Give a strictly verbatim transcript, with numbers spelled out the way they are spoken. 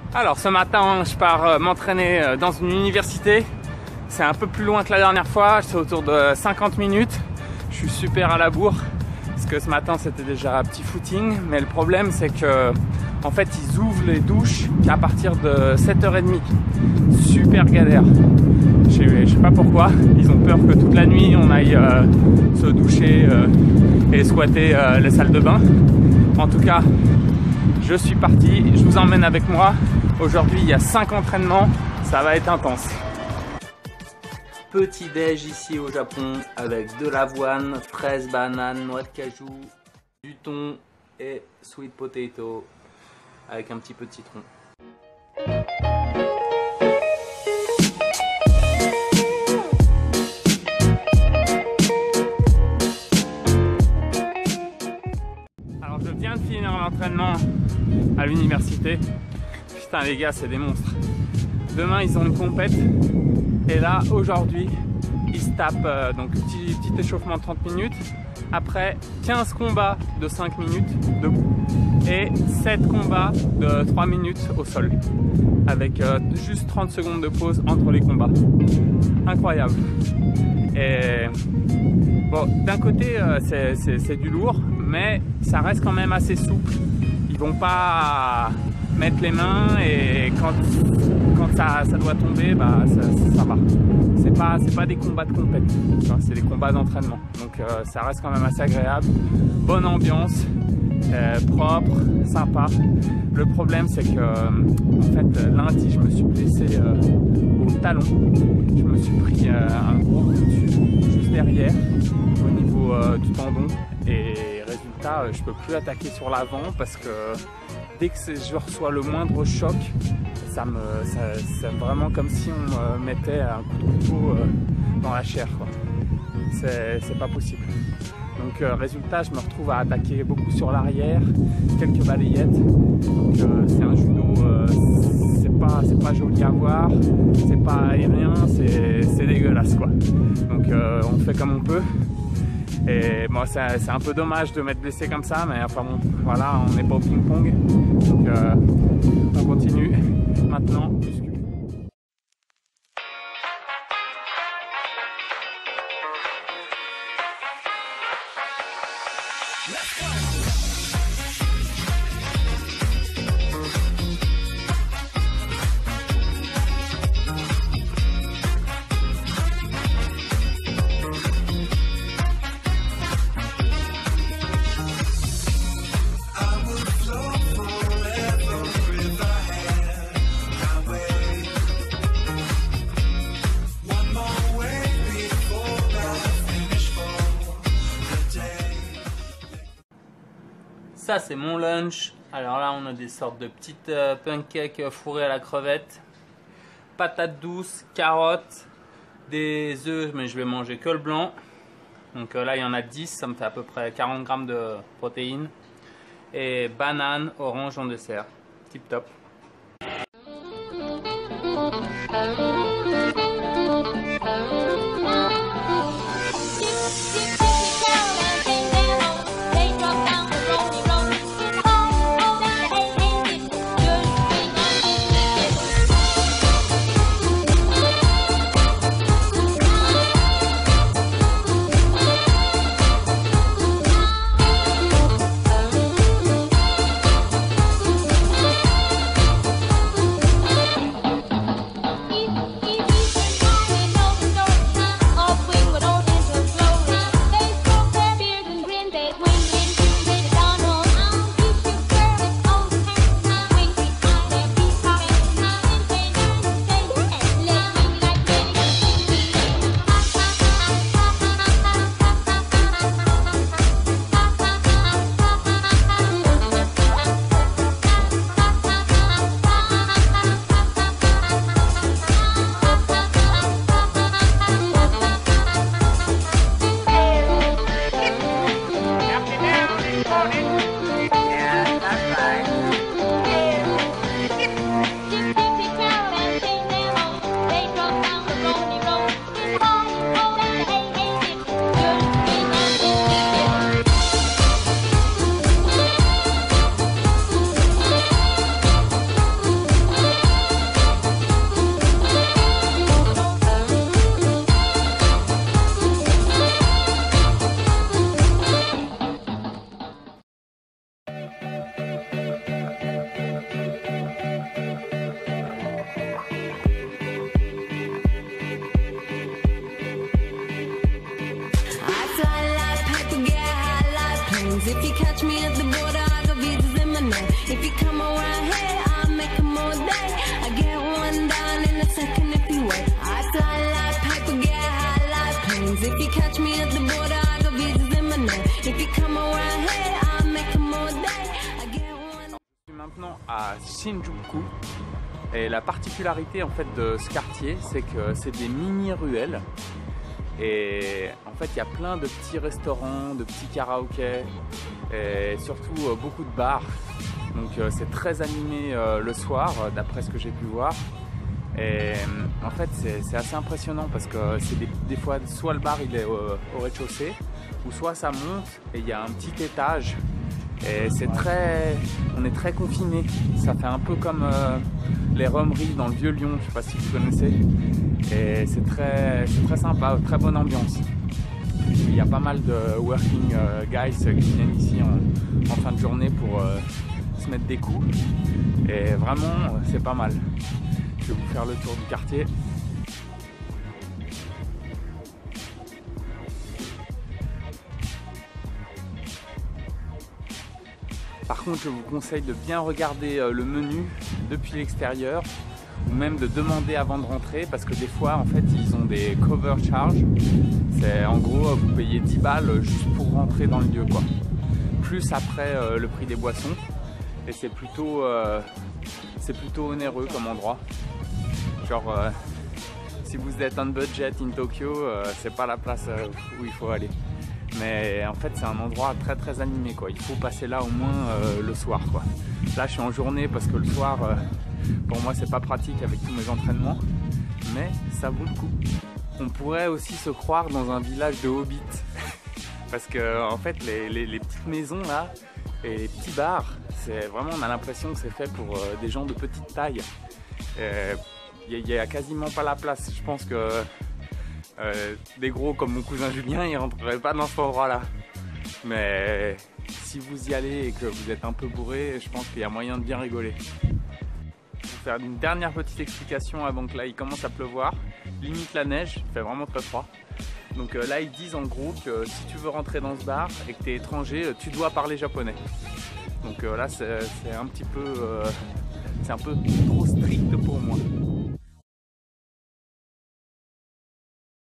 Alors ce matin je pars m'entraîner dans une université. C'est un peu plus loin que la dernière fois, c'est autour de cinquante minutes. Je suis super à la bourre parce que ce matin c'était déjà un petit footing. Mais le problème c'est que en fait ils ouvrent les douches qu'à partir de sept heures trente. Super galère. Je sais, je sais pas pourquoi, ils ont peur que toute la nuit on aille euh, se doucher euh, et squatter euh, les salles de bain. En tout cas, je suis parti, je vous emmène avec moi. Aujourd'hui, il y a cinq entraînements, ça va être intense. Petit déj ici au Japon avec de l'avoine, fraises, bananes, noix de cajou, du thon et sweet potato avec un petit peu de citron. Alors je viens de finir l'entraînement à l'université. Putain les gars, c'est des monstres. Demain ils ont une compète. Et là aujourd'hui ils se tapent euh, donc petit, petit échauffement de trente minutes. Après quinze combats de cinq minutes debout. Et sept combats de trois minutes au sol. Avec euh, juste trente secondes de pause entre les combats. Incroyable. Et bon, d'un côté euh, c'est du lourd, mais ça reste quand même assez souple. Ils vont pas mettre les mains et quand, quand ça, ça doit tomber, bah, ça, ça va. C'est pas, c'est pas des combats de compète, c'est des combats d'entraînement. Donc euh, ça reste quand même assez agréable. Bonne ambiance, euh, propre, sympa. Le problème c'est que en fait lundi je me suis blessé euh, au talon. Je me suis pris euh, un gros coup dessus juste derrière au niveau euh, du tendon. Et résultat, je peux plus attaquer sur l'avant parce que dès que je reçois le moindre choc, ça me, ça, c'est vraiment comme si on me mettait un coup de couteau euh, dans la chair. C'est pas possible. Donc euh, résultat, je me retrouve à attaquer beaucoup sur l'arrière, quelques balayettes. Donc euh, c'est un judo, euh, c'est pas, c'est pas joli à voir, c'est pas aérien, c'est dégueulasse quoi. Donc euh, on fait comme on peut. Et bon, c'est un peu dommage de m'être blessé comme ça, mais enfin bon, voilà, on n'est pas au ping-pong. Donc euh, on continue maintenant. Ça c'est mon lunch. Alors là on a des sortes de petites euh, pancakes fourrées à la crevette, patates douces, carottes, des œufs, mais je vais manger que le blanc. Donc euh, là il y en a dix, ça me fait à peu près quarante grammes de protéines. Et banane, orange en dessert. Tip top. catch me at the border, I got visas in my name. If you come around here, I'll make them all day. I get one down in a second if you wait. I fly like paper, get high like planes. If you catch me at the border, I got visas in my name. If you come around here, I'll make them all day. I get one. Je suis maintenant à Shinjuku. Et la particularité en fait de ce quartier, c'est que c'est des mini-ruelles. Et en fait, il y a plein de petits restaurants, de petits karaokés et surtout euh, beaucoup de bars. Donc euh, c'est très animé euh, le soir, euh, d'après ce que j'ai pu voir. Et euh, en fait, c'est assez impressionnant parce que c'est des, des fois, soit le bar il est au, au rez-de-chaussée, ou soit ça monte et il y a un petit étage. Et c'est très, on est très confiné. Ça fait un peu comme euh, les Romeries dans le Vieux-Lyon, je sais pas si vous connaissez. Et c'est très, c'est très sympa, très bonne ambiance. Il y a pas mal de working euh, guys qui viennent ici en, en fin de journée pour euh, se mettre des coups. Et vraiment, c'est pas mal. Je vais vous faire le tour du quartier. Par contre, je vous conseille de bien regarder le menu depuis l'extérieur ou même de demander avant de rentrer parce que des fois, en fait, ils ont des cover charges. C'est en gros, vous payez dix balles juste pour rentrer dans le lieu, quoi. Plus après euh, le prix des boissons. Et c'est plutôt, euh, c'est plutôt onéreux comme endroit. Genre, euh, si vous êtes on budget in Tokyo, euh, c'est pas la place euh, où il faut aller. Mais en fait c'est un endroit très très animé quoi. Il faut passer là au moins euh, le soir quoi. Là je suis en journée parce que le soir euh, pour moi c'est pas pratique avec tous mes entraînements. Mais ça vaut le coup. On pourrait aussi se croire dans un village de hobbits. Parce que en fait les, les, les petites maisons là et les petits bars, c'est vraiment, on a l'impression que c'est fait pour euh, des gens de petite taille. Il n'y a, a quasiment pas la place. Je pense que Euh, des gros comme mon cousin Julien, ils rentreraient pas dans cet endroit là. Mais si vous y allez et que vous êtes un peu bourré, je pense qu'il y a moyen de bien rigoler. Je vais faire une dernière petite explication avant que là il commence à pleuvoir. Limite la neige, il fait vraiment très froid. Donc euh, là ils disent en gros que si tu veux rentrer dans ce bar et que tu es étranger, tu dois parler japonais. Donc euh, là c'est un petit peu, euh, c'est un peu trop strict pour moi.